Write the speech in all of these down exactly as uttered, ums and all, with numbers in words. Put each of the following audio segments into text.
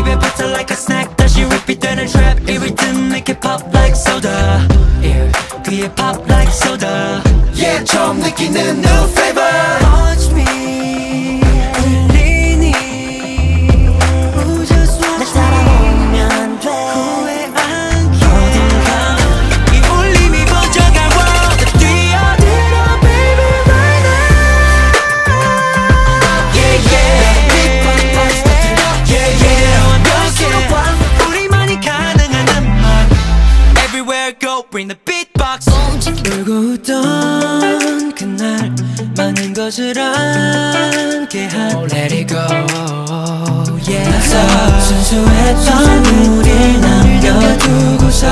입에부터 like a snack 다시 repeat되는 trap 이 rhythm make it pop like soda yeah, 귀에 pop like soda yeah, 처음 느끼는 new flavor Watch me 들리니 Who just watch 날 따라오면 돼 후회 않게 어딘가 이 울림이 번져갈 world 뛰어들어 baby right now yeah yeah beatbox yeah yeah 완벽해 우리만이 가능한 음악 Everywhere go bring the beatbox 울고 웃던 그날 많은 것을 함께한 Let it go yeah 순수했던 우릴 남겨두고서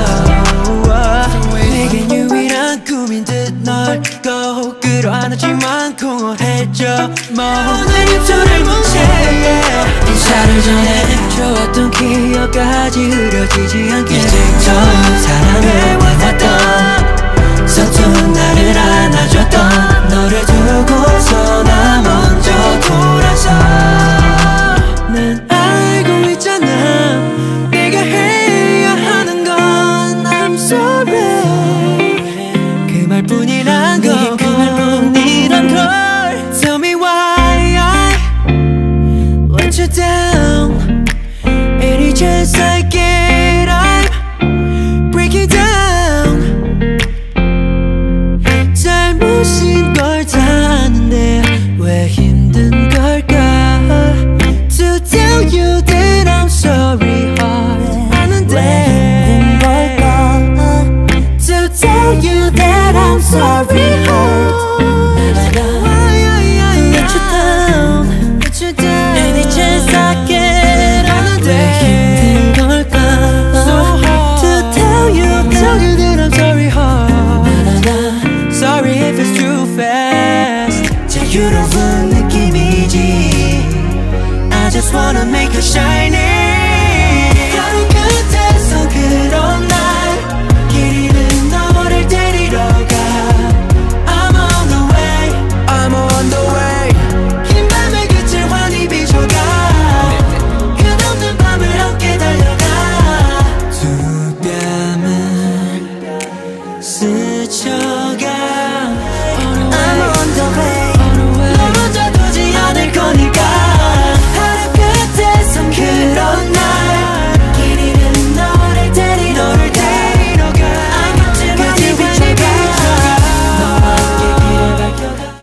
내겐 유일한 꿈인 듯 널 꼭 끌어안았지만 공허해져 오늘 입술을 뭉채 인사를 전해 좋았던 기억까지 흐려지지 않게 이제껏 사랑해왔던 서툰 나를 안아줬던 너를 두고서 나 먼저 돌아서 난 알고 있잖아 내가 해야 하는 건 I'm sorry 그 말뿐이란 걸 그 말뿐이란 걸 Tell me why I let you down Any chance I get I'm breaking down 잘못인 걸 다 아는데 왜 힘든 걸까 To tell you that I'm sorry hard 아는데 왜 힘든 걸까 To tell you that I'm sorry hard Let you down Let you down Any chance I get 아는데 왜 힘든 걸까 So hard To tell you Tell you that I'm sorry hard Sorry if it's too fast 자유로운 느낌이지 I just wanna make you shine